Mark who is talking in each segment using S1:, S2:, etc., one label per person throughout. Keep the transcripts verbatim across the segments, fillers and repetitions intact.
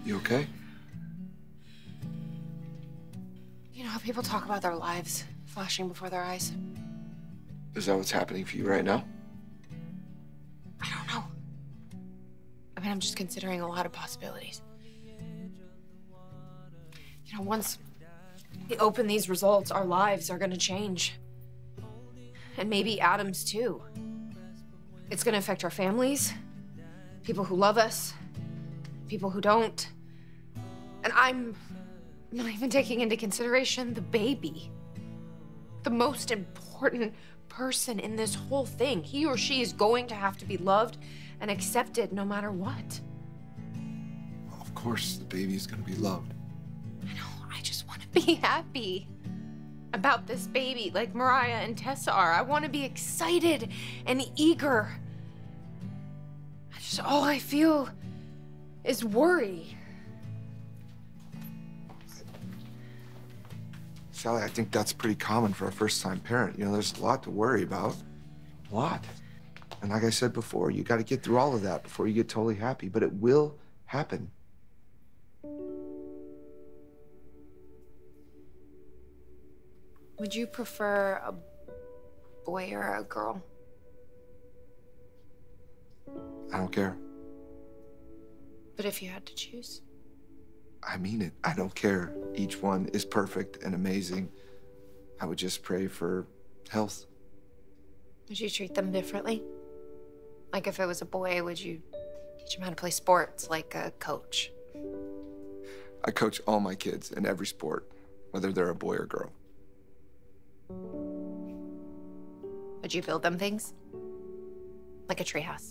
S1: You okay?
S2: You know how people talk about their lives flashing before their eyes?
S1: Is that what's happening for you right now?
S2: I don't know. I mean, I'm just considering a lot of possibilities. You know, once we open these results, our lives are gonna change. And maybe Adam's too. It's gonna affect our families, people who love us, people who don't. And I'm not even taking into consideration the baby. The most important person in this whole thing. He or she is going to have to be loved and accepted no matter what.
S1: Well, of course, the baby is going to be loved.
S2: I know, I just want to be happy about this baby like Mariah and Tessa are. I want to be excited and eager. I just, all I feel is worry.
S1: Sally, I think that's pretty common for a first-time parent. You know, there's a lot to worry about. A lot. And like I said before, you got to get through all of that before you get totally happy. But it will happen.
S2: Would you prefer a boy or a girl?
S1: I don't care.
S2: But if you had to choose?
S1: I mean it. I don't care. Each one is perfect and amazing. I would just pray for health.
S2: Would you treat them differently? Like if it was a boy, would you teach him how to play sports like a coach?
S1: I coach all my kids in every sport, whether they're a boy or girl.
S2: Would you build them things? Like a treehouse?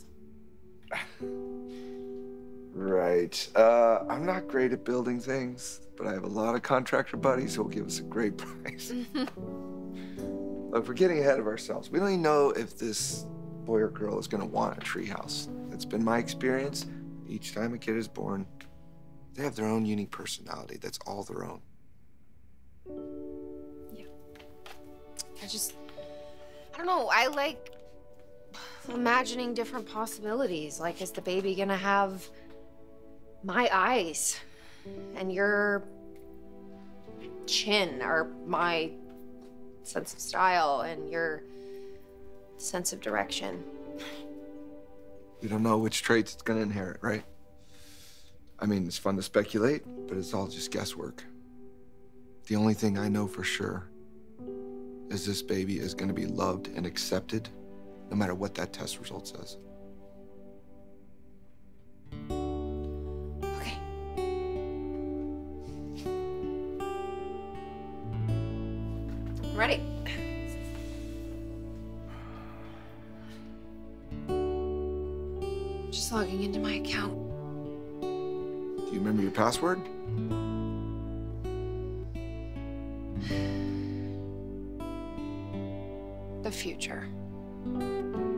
S1: Right. Uh, I'm not great at building things, but I have a lot of contractor buddies who will give us a great price. Look, we're getting ahead of ourselves. We don't even know if this boy or girl is going to want a treehouse. It's been my experience. Each time a kid is born, they have their own unique personality. That's all their own.
S2: Yeah. I just, I don't know. I like imagining different possibilities. Like, is the baby going to have my eyes and your chin, or my sense of style and your sense of direction?
S1: We don't know which traits it's gonna inherit, right? I mean, it's fun to speculate, but it's all just guesswork. The only thing I know for sure is this baby is gonna be loved and accepted no matter what that test result says.
S2: Ready? Just logging into my account.
S1: Do you remember your password?
S2: The future.